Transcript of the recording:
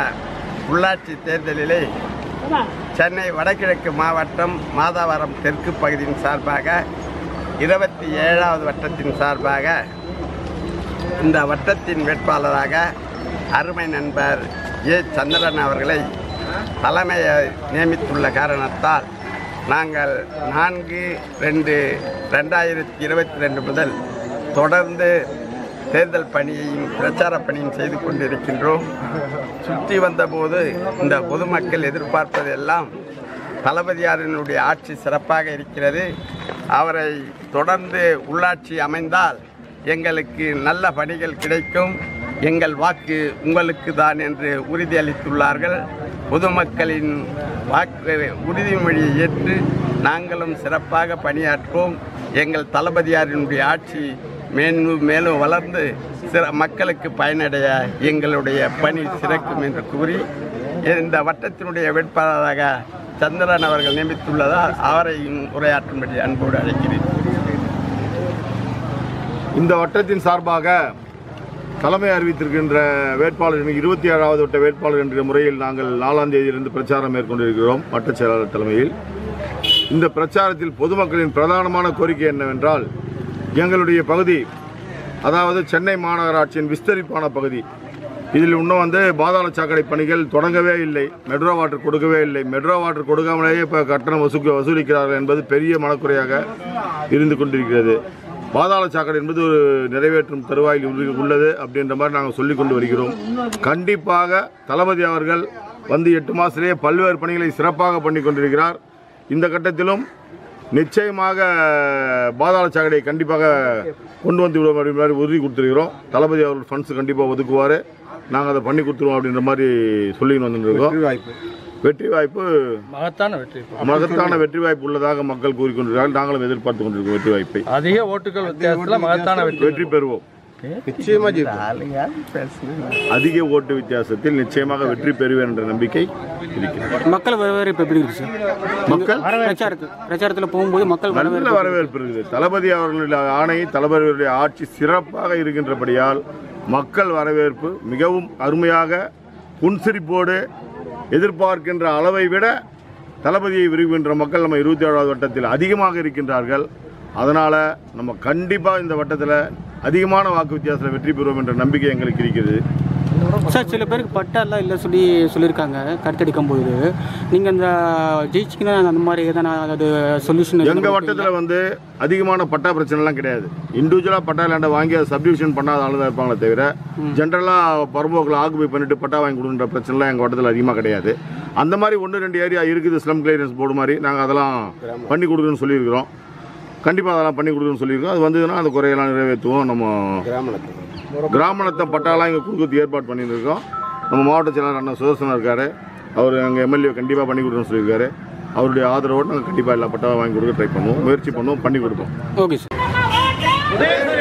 உள்ளாட்சி தேர்தலிலே சென்னை வடகிழக்கு மாவட்டம் மாதாவரம் தெற்கு பகுதியின் சார்பாக 27வது வட்டத்தின் சார்பாக இந்த வட்டத்தின் வேட்பாளராக அருமை நண்பர் ஏ. சந்திரன் அவர்களை தலைமையை நியமித்துள்ள காரணத்தால் நாங்கள் 4/2/2022 முதல் தொடர்ந்து தேர்தல் பணியையும் பிரச்சார பணியும் செய்து கொண்டிருக்கின்றோம். சுற்றி வந்தபோது இந்த பொதுமக்கள் எதிர்பார்ப்பதெல்லாம் தளபதியாரினுடைய ஆட்சி சிறப்பாக இருக்கிறது, அவரை தொடர்ந்து உள்ளாட்சி அமைந்தால் எங்களுக்கு நல்ல பணிகள் கிடைக்கும், எங்கள் வாக்கு உங்களுக்கு தான் என்று உறுதியளித்துள்ளார்கள். பொதுமக்களின் வாக்கு உறுதிமொழியை ஏற்று நாங்களும் சிறப்பாக பணியாற்றுவோம். எங்கள் தளபதியாரினுடைய ஆட்சி மேலும் வளர்ந்து மக்களுக்கு பயனடைய எங்களுடைய பணி சிறக்கும் என்று கூறி இந்த வட்டத்தினுடைய வேட்பாளராக சந்திரன் அவர்கள் நியமித்துள்ளதால் அவரையும் உரையாற்றும்படி அன்போடு அழைக்கிறேன். இந்த வட்டத்தின் சார்பாக தலைமை அறிவித்திருக்கின்ற வேட்பாளர் 27வது வட்ட வேட்பாளர் என்ற முறையில் நாங்கள் 4ஆம் தேதியிலிருந்து பிரச்சாரம் மேற்கொண்டிருக்கிறோம். வட்ட செயலாளர் தலைமையில் இந்த பிரச்சாரத்தில் பொதுமக்களின் பிரதானமான கோரிக்கை என்னவென்றால், எங்களுடைய பகுதி அதாவது சென்னை மாநகராட்சியின் விஸ்தரிப்பான பகுதி, இதில் இன்னும் பாதாள சாக்கடை பணிகள் தொடங்கவே இல்லை, மெட்ரோ வாட்டர் கொடுக்கவே இல்லை, மெட்ரோ வாட்டர் கொடுக்காமலேயே இப்போ கட்டணம் வசூலிக்கிறார்கள் என்பது பெரிய மனக்குறையாக இருந்து கொண்டிருக்கிறது. பாதாள சாக்கடை என்பது ஒரு நிறைவேற்றும் தருவாயில் உள்ளது அப்படின்ற மாதிரி நாங்கள் சொல்லி கொண்டு வருகிறோம். கண்டிப்பாக தளபதி அவர்கள் 8 மாதத்திலேயே பல்வேறு பணிகளை சிறப்பாக பண்ணி கொண்டிருக்கிறார். இந்த கட்டத்திலும் நிச்சயமாக பாதாள சாக்கடையை கண்டிப்பாக கொண்டு வந்து விடுவோம் அப்படின்ற மாதிரி உறுதி கொடுத்துருக்கிறோம். தளபதி அவர்கள் ஃபண்ட்ஸ் கண்டிப்பாக ஒதுக்குவார், நாங்கள் அதை பண்ணி கொடுத்துருவோம் அப்படின்ற மாதிரி சொல்லின்னு வந்துருக்கோம். வெற்றி வாய்ப்பு மகத்தான வெற்றி வாய்ப்பு உள்ளதாக மக்கள் கூறிக்கொண்டிருக்கிறார்கள். நாங்களும் எதிர்பார்த்து கொண்டிருக்கோம் வெற்றி வாய்ப்பை. அதிக ஓட்டுகள் வித்தியாசத்தில் மகத்தான வெற்றி பெறுவோம். அதிக ஓட்டு வித்தியாசத்தில் நிச்சயமாக வெற்றி பெறுவேன் என்ற நம்பிக்கை இருக்கிறது. மக்கள் வரவேற்பு எப்படி இருக்கு சார்? மக்கள் பிரச்சாரத்தில் போகும்போது மக்கள் நல்ல வரவேற்பு இருக்குது. தளபதி அவர்களுடைய ஆணை, தளபதியுடைய ஆட்சி சிறப்பாக இருக்கின்றபடியால் மக்கள் வரவேற்பு மிகவும் அருமையாக புன்சிரிப்போடு எதிர்பார்க்கின்ற அளவை விட தளபதியை விரும்புகின்ற மக்கள் நம்ம 27வது வட்டத்தில் அதிகமாக இருக்கின்றார்கள். அதனால் நம்ம கண்டிப்பாக இந்த வட்டத்தில் அதிகமான வாக்கு வித்தியாசத்தில் வெற்றி பெறுவோம் என்ற நம்பிக்கை எங்களுக்கு இருக்கிறது. சார், சில பேருக்கு பட்டாலாம் இல்லை சொல்லியிருக்காங்க கருத்தடிக்கும் போது. நீங்கள் அந்த ஜெயிச்சிங்கன்னா அந்த மாதிரி எதனா அது சொல்யூஷன்? எங்கள் வட்டத்தில் அதிகமான பட்டா பிரச்சனைலாம் கிடையாது. இண்டிவிஜுவலாக பட்டா லேண்டை வாங்கி அதை சப்டிவிஷன் பண்ணாத ஆள் தான் இருப்பாங்களே தவிர ஜென்ரலாக பரம்போக்கில் ஆக்குபை பண்ணிவிட்டு பட்டா வாங்கி கொடுக்குற பிரச்சனைலாம் எங்கள் வட்டத்தில் அதிகமாக கிடையாது. அந்த மாதிரி 1-2 ஏரியா இருக்குது, ஸ்லம் கிளியரன்ஸ் போர்டு மாதிரி. நாங்கள் அதெல்லாம் பண்ணி கொடுக்குறோன்னு சொல்லியிருக்கிறோம். கண்டிப்பாக அதெல்லாம் பண்ணி கொடுக்குறோன்னு சொல்லியிருக்கோம். அது வந்ததுன்னா அந்த குறையெல்லாம் நிறைவேற்றுவோம். நம்ம கிராமணத்தை பட்டாலாம் இங்கே கொடுக்குறது ஏற்பாடு பண்ணியிருக்கோம். நம்ம மாவட்ட செயலாளர் அண்ணன் சுதர்சனம் இருக்கார், அவர் எங்கள் எம்எல்ஏ கண்டிப்பாக பண்ணி கொடுக்குறோன்னு சொல்லியிருக்காரு. அவருடைய ஆதரவோடு நாங்கள் கண்டிப்பாக எல்லா பட்டாவும் வாங்கி கொடுக்க ட்ரை பண்ணுவோம், முயற்சி பண்ணுவோம், பண்ணி கொடுப்போம். Okay sir.